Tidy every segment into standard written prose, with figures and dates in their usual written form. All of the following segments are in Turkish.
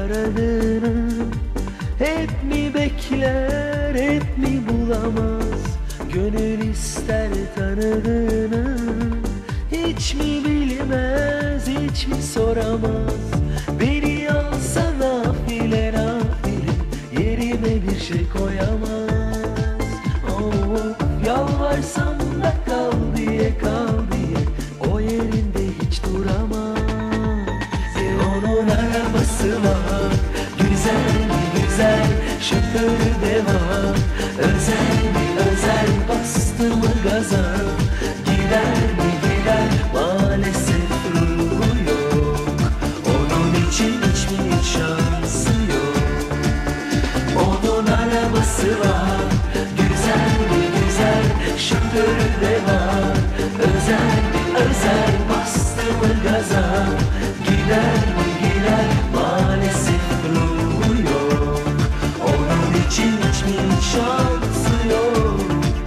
aradığını hep mi bekler, hep mi bulamaz? Gönül ister tanıdığını hiç mi bilmez, hiç mi soramaz? Beni alsa nafile nafile yerime bir şey koyamaz. Oh, yalvarsam da kal diye, kal diye o yerinde hiç duramaz. Onun arabası var, güzel mi güzel, şoförü de var. Özel mi özel, bastı mı gaza, gider mi gider, maalesef ruhu yok. Onun için hiç mi hiç şansı yok. Onun arabası var, güzel mi güzel, şoförü de var. Özel mi özel, bastı mı gaza, gider mi gider, maalesef ruhu yok. Onun için hiç mi hiç şansı yok.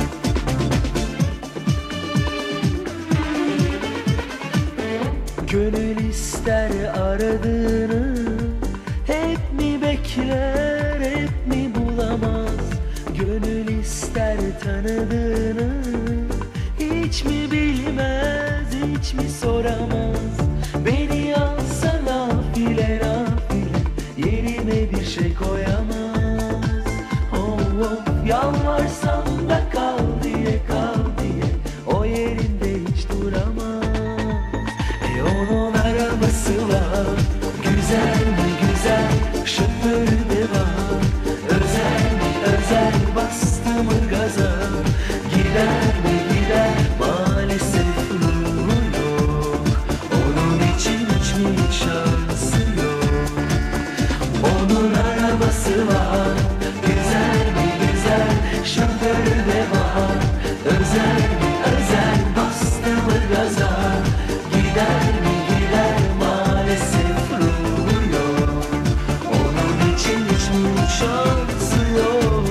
Gönül ister aradığını hep mi bekler, hep mi bulamaz? Gönül ister tanıdığını hiç mi bilmez, hiç mi soramaz? Beni alsa nafile nafile yerime bir şey koyamaz. Oh, oh, yalvarsam da kal diye, kal diye o yerinde hiç duramaz. Onun arabası var, güzel mi güzel, şoförü de var. Özel mi özel, bastı mı gaza, gider mi gider, maalesef ruhu yok. Onun için hiç mi hiç şansı yok. Onun arabası var, güzel mi güzel, şoförü de var. Özel mi özel, bastı mı gaza, gider mi gider, maalesef ruhu yok. Onun için hiç mi hiç şansı yok.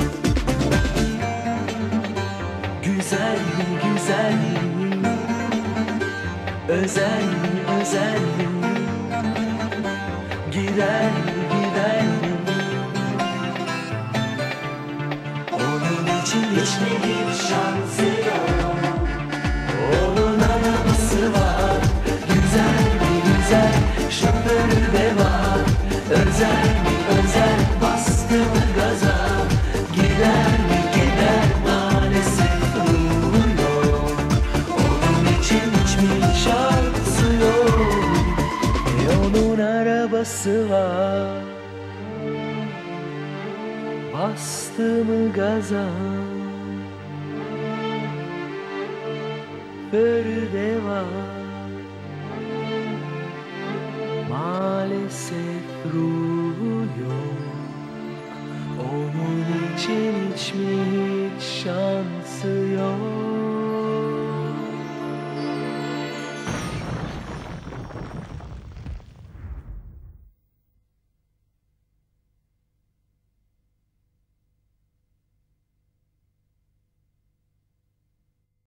Güzel mi güzel mi, özel mi özel mi, gider mi gider mi? Onun için hiç mi hiç şansı yok. Onun arabası var, güzel mi güzel, şoförü de var. Özel mi özel, bastı mı gaza, gider mi gider, maalesef ruhu yok. Onun için hiç mi hiç şansı yok. Onun arabası var, bastı mı gaza, şoförü de var.